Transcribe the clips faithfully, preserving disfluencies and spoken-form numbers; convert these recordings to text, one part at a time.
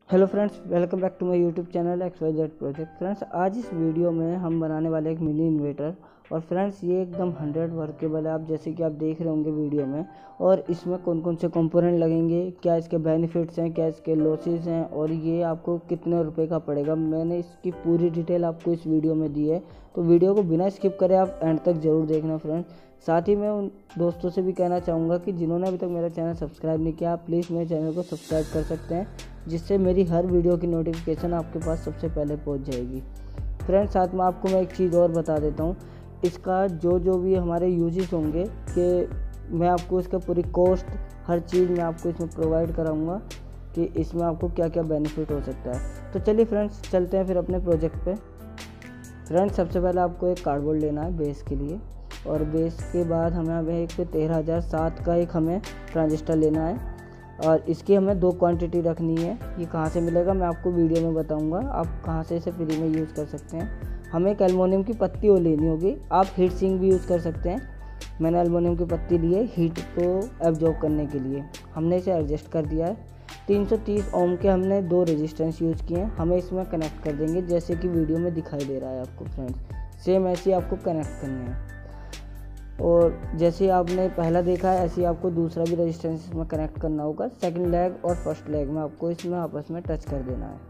Hello friends, welcome back to my YouTube channel X Y Z project. Friends, आज इस video में हम बनाने वाले एक मिनी इन्वर्टर। और फ्रेंड्स, ये एकदम हंड्रेड वर्केबल है, आप जैसे कि आप देख रहे होंगे वीडियो में। और इसमें कौन कौन से कंपोनेंट लगेंगे, क्या इसके बेनिफिट्स हैं, क्या इसके लॉसेस हैं, और ये आपको कितने रुपए का पड़ेगा, मैंने इसकी पूरी डिटेल आपको इस वीडियो में दी है। तो वीडियो को बिना स्किप करे आप एंड तक ज़रूर देखना फ्रेंड्स। साथ ही मैं उन दोस्तों से भी कहना चाहूँगा कि जिन्होंने अभी तक मेरा चैनल सब्सक्राइब नहीं किया, आप प्लीज़ मेरे चैनल को सब्सक्राइब कर सकते हैं, जिससे मेरी हर वीडियो की नोटिफिकेशन आपके पास सबसे पहले पहुंच जाएगी। फ्रेंड्स, साथ में आपको मैं एक चीज़ और बता देता हूं, इसका जो जो भी हमारे यूजेस होंगे कि मैं आपको इसका पूरी कॉस्ट, हर चीज़ मैं आपको इसमें प्रोवाइड कराऊंगा कि इसमें आपको क्या क्या बेनिफिट हो सकता है। तो चलिए फ्रेंड्स, चलते हैं फिर अपने प्रोजेक्ट पे। फ्रेंड्स, सबसे पहले आपको एक कार्डबोर्ड लेना है बेस के लिए, और बेस के बाद हमें हमें एक तेरह हज़ार सात का एक हमें ट्रांजिस्टर लेना है, और इसकी हमें दो क्वांटिटी रखनी है। ये कहाँ से मिलेगा मैं आपको वीडियो में बताऊंगा, आप कहाँ से इसे फ्री में यूज़ कर सकते हैं। हमें एक एल्युमिनियम की पत्ती वो लेनी होगी, आप हीट सिंक भी यूज़ कर सकते हैं। मैंने एल्युमिनियम की पत्ती ली है हीट को एब्जॉर्ब करने के लिए। हमने इसे एडजस्ट कर दिया है। तीन सौ तीस ओम के हमने दो रेजिस्टेंस यूज़ किए हैं, हमें इसमें कनेक्ट कर देंगे जैसे कि वीडियो में दिखाई दे रहा है आपको फ्रेंड्स। सेम ऐसे ही आपको कनेक्ट करने हैं, और जैसे आपने पहला देखा है ऐसे ही आपको दूसरा भी रेजिस्टेंस इसमें कनेक्ट करना होगा। सेकंड लेग और फर्स्ट लेग में आपको इसमें आपस में टच कर देना है।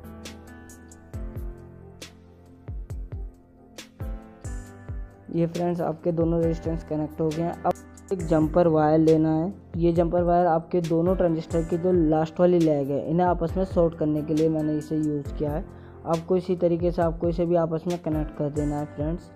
ये फ्रेंड्स, आपके दोनों रेजिस्टेंस कनेक्ट हो गए हैं। अब एक जंपर वायर लेना है। ये जंपर वायर आपके दोनों ट्रांजिस्टर की जो लास्ट वाली लेग है, इन्हें आपस में शॉर्ट करने के लिए मैंने इसे यूज़ किया है। आपको इसी तरीके से आपको इसे भी आपस में कनेक्ट कर देना है फ्रेंड्स।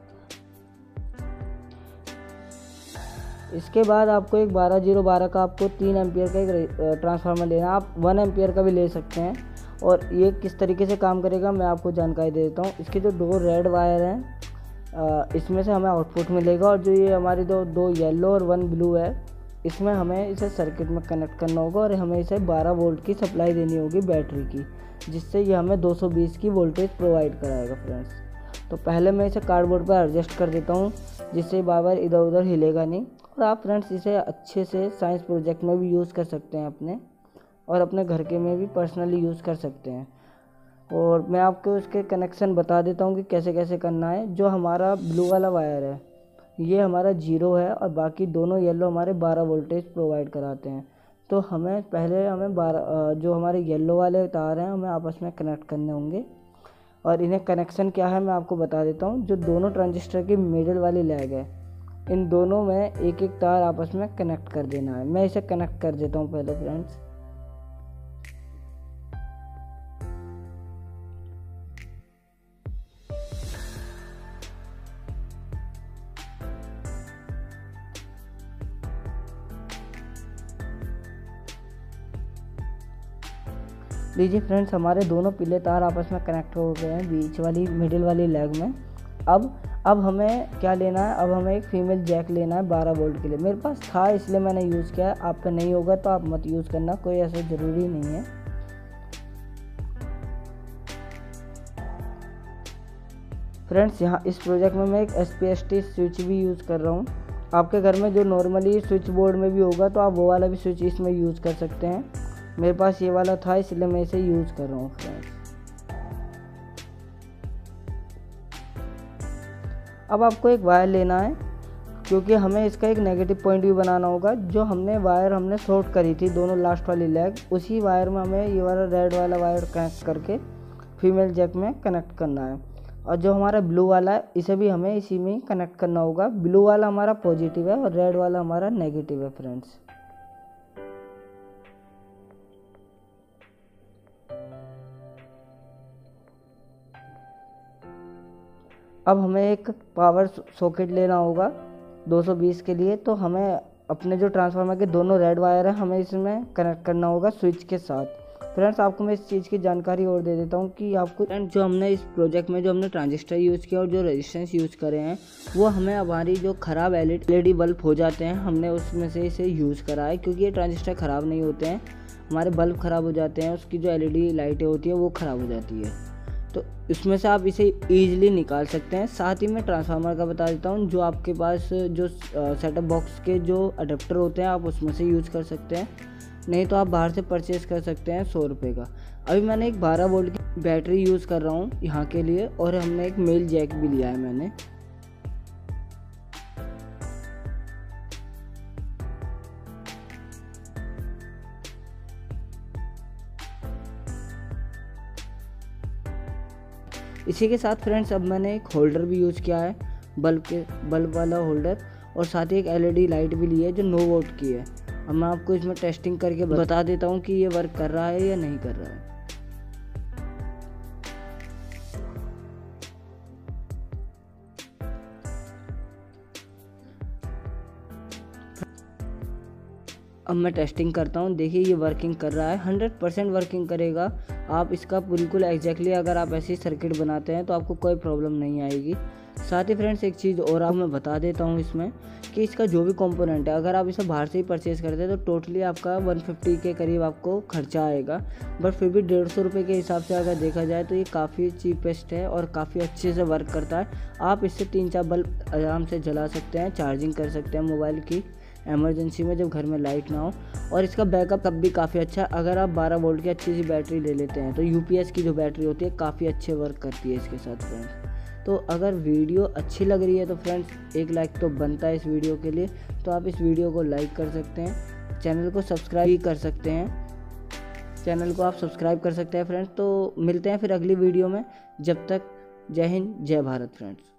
इसके बाद आपको एक बारह जीरो बारह का आपको तीन एम्पियर का एक ट्रांसफार्मर लेना है। आप वन एम्पियर का भी ले सकते हैं। और ये किस तरीके से काम करेगा मैं आपको जानकारी दे देता हूँ। इसके जो दो रेड वायर हैं, इसमें से हमें आउटपुट मिलेगा, और जो ये हमारी दो दो येलो और वन ब्लू है, इसमें हमें इसे सर्किट में कनेक्ट करना होगा, और हमें इसे बारह वोल्ट की सप्लाई देनी होगी बैटरी की, जिससे ये हमें दो सौ बीस की वोल्टेज प्रोवाइड कराएगा फ्रेंड्स। तो पहले मैं इसे कार्डबोर्ड पर एडजस्ट कर देता हूँ, जिससे बार इधर उधर हिलेगा नहीं। और आप फ्रेंड्स इसे अच्छे से साइंस प्रोजेक्ट में भी यूज़ कर सकते हैं अपने, और अपने घर के में भी पर्सनली यूज़ कर सकते हैं। और मैं आपको इसके कनेक्शन बता देता हूँ कि कैसे कैसे करना है। जो हमारा ब्लू वाला वायर है ये हमारा जीरो है, और बाकी दोनों येलो हमारे बारह वोल्टेज प्रोवाइड कराते हैं। तो हमें पहले हमें बारह जो हमारे येलो वाले तार हैं हमें आपस में कनेक्ट करने होंगे, और इन्हें कनेक्शन क्या है मैं आपको बता देता हूँ। जो दोनों ट्रांजिस्टर की मिडिल वाली लेग है, इन दोनों में एक एक तार आपस में कनेक्ट कर देना है। मैं इसे कनेक्ट कर देता हूँ पहले फ्रेंड्स। लीजिए फ्रेंड्स, हमारे दोनों पीले तार आपस में कनेक्ट हो गए हैं बीच वाली मिडिल वाली लेग में। अब अब हमें क्या लेना है, अब हमें एक फीमेल जैक लेना है बारह वोल्ट के लिए। मेरे पास था इसलिए मैंने यूज़ किया है, आपका नहीं होगा तो आप मत यूज़ करना, कोई ऐसा ज़रूरी नहीं है। फ्रेंड्स, यहाँ इस प्रोजेक्ट में मैं एक S P S T switch भी यूज़ कर रहा हूँ। आपके घर में जो नॉर्मली स्विच बोर्ड में भी होगा तो आप वो वाला भी स्विच इसमें यूज़ कर सकते हैं। मेरे पास ये वाला था इसलिए मैं इसे यूज़ कर रहा हूँ फ्रेंड्स। अब आपको एक वायर लेना है, क्योंकि हमें इसका एक नेगेटिव पॉइंट भी बनाना होगा। जो हमने वायर हमने शॉर्ट करी थी दोनों लास्ट वाली लेग, उसी वायर में हमें ये वाला रेड वाला वायर कनेक्ट करके फीमेल जैक में कनेक्ट करना है। और जो हमारा ब्लू वाला है इसे भी हमें इसी में कनेक्ट करना होगा। ब्लू वाला हमारा पॉजिटिव है और रेड वाला हमारा नेगेटिव है फ्रेंड्स। अब हमें एक पावर सॉकेट लेना होगा दो सौ बीस के लिए। तो हमें अपने जो ट्रांसफार्मर के दोनों रेड वायर हैं हमें इसमें कनेक्ट करना होगा स्विच के साथ। फ्रेंड्स, आपको मैं इस चीज़ की जानकारी और दे देता हूँ कि आपको फ्रेंड्स जो हमने इस प्रोजेक्ट में जो हमने ट्रांजिस्टर यूज़ किया और जो रेजिस्टेंस यूज़ करे हैं, वो हमें हमारी जो ख़राब एल ई डी बल्ब हो जाते हैं, हमने उसमें से इसे यूज़ करा है। क्योंकि ये ट्रांजिस्टर ख़राब नहीं होते हैं, हमारे बल्ब ख़राब हो जाते हैं, उसकी जो एल ई डी लाइटें होती हैं वो ख़राब हो जाती है। तो इसमें से आप इसे ईजिली निकाल सकते हैं। साथ ही मैं ट्रांसफार्मर का बता देता हूँ। जो आपके पास जो सेटअप बॉक्स के जो अडेप्टर होते हैं आप उसमें से यूज़ कर सकते हैं, नहीं तो आप बाहर से परचेज़ कर सकते हैं सौ रुपये का। अभी मैंने एक बारह वोल्ट की बैटरी यूज़ कर रहा हूँ यहाँ के लिए, और हमने एक मेल जैक भी लिया है मैंने। इसी के साथ फ्रेंड्स अब मैंने एक होल्डर भी यूज़ किया है, बल्ब के बल्ब वाला होल्डर, और साथ ही एक एलईडी लाइट भी ली है जो नौ वोल्ट की है। अब मैं आपको इसमें टेस्टिंग करके बता देता हूँ कि ये वर्क कर रहा है या नहीं कर रहा है। अब मैं टेस्टिंग करता हूँ। देखिए ये वर्किंग कर रहा है, हंड्रेड परसेंट वर्किंग करेगा। आप इसका बिल्कुल एग्जैक्टली अगर आप ऐसी सर्किट बनाते हैं तो आपको कोई प्रॉब्लम नहीं आएगी। साथ ही फ्रेंड्स एक चीज़ और आप मैं बता देता हूँ इसमें कि इसका जो भी कंपोनेंट है, अगर आप इसे बाहर से ही परचेज़ करते हैं तो टोटली आपका वन फिफ्टी के करीब आपको खर्चा आएगा। बट फिर भी डेढ़ सौ रुपये के हिसाब से अगर देखा जाए तो ये काफ़ी चीपेस्ट है और काफ़ी अच्छे से वर्क करता है। आप इससे तीन चार बल्ब आराम से जला सकते हैं, चार्जिंग कर सकते हैं मोबाइल की एमरजेंसी में जब घर में लाइट ना हो। और इसका बैकअप तब भी काफ़ी अच्छा है। अगर आप बारह वोल्ट की अच्छी सी बैटरी ले लेते हैं तो यूपीएस की जो बैटरी होती है काफ़ी अच्छे वर्क करती है इसके साथ फ्रेंड्स। तो अगर वीडियो अच्छी लग रही है तो फ्रेंड्स एक लाइक तो बनता है इस वीडियो के लिए, तो आप इस वीडियो को लाइक कर सकते हैं, चैनल को सब्सक्राइब भी कर सकते हैं, चैनल को आप सब्सक्राइब कर सकते हैं फ्रेंड्स। तो मिलते हैं फिर अगली वीडियो में, जब तक जय हिंद जय भारत फ्रेंड्स।